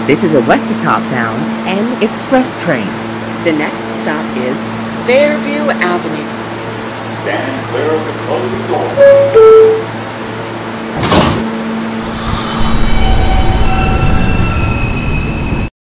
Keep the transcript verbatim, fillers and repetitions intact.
This is a Westpatop-bound N Express train. The next stop is Fairview Avenue. Stand clear of the closing doors.